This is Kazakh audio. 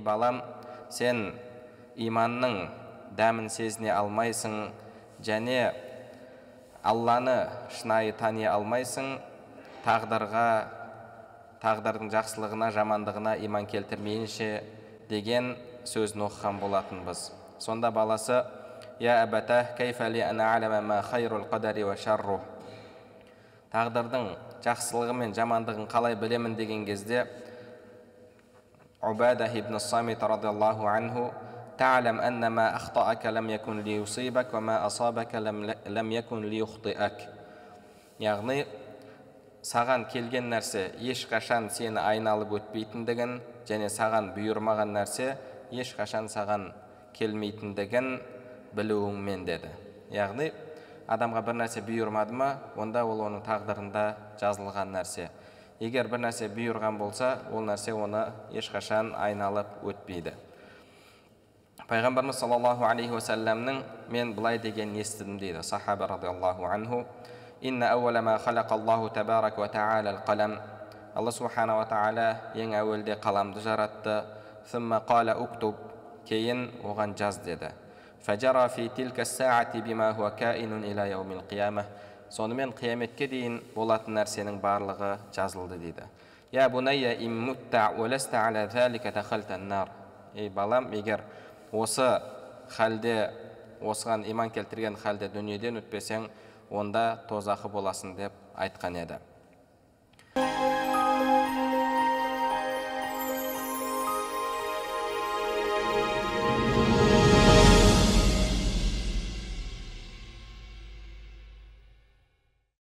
балам, сен иманның дәмін сезіне алмайсың, және Алланы шынайы тани алмайсың, тағдырдың жақсылығына, жамандығына иман келтірмейінше деген сөзін оқыған болатынбыз. Сонда баласы: «Я абата, кайфа ли ана алама ма хайрул қадари ва шарру». Тағдырдың жақсылығы мен жамандығын қалай білемін деген кезде, Убада ибн Самит радиаллаху анху: «Та'лам анна ма ахта'ака лам якун ли юсибак, ва ма асабака лам якун ли юхти'ак». Яғни, саған келген нәрсе ешқашан сені айналып өтпейтіндігін, және саған бұйырмаған нәрсе ешқашан саған келмейтіндігін білуіңмен деді. Яғни, адамға бір нәрсе бұйырмады ма, онда ол оның тағдырында жазылған нәрсе. Егер бір нәрсе бұйырған болса, ол нәрсе оны ешқашан айналып өтпейді. Пайғамбарымыз саллаллаху алейхи уассаламның мен былай деген естідім дейді сахаба радиаллаху анху: «Инна ауала ма халақаллаху табарак ва та'ала ал-қалам». Алла субхана ва та'ала ең әуелде қаламды жаратты. «Thumma qala уктуб», кейін оған жаз деді. «Фаджара фи тилка саати бима хуа каинун иля яумил қияма». Сонымен қияметке дейін болатын нәрсенің барлығы жазылды дейді. «Я бунайя иммутта ва ласта аля залика дахалтан нар». Ей балам, егер осы халде, осыған иман келтірген халде дүниеден өтпесең, онда тозақы боласың деп айтқан еді.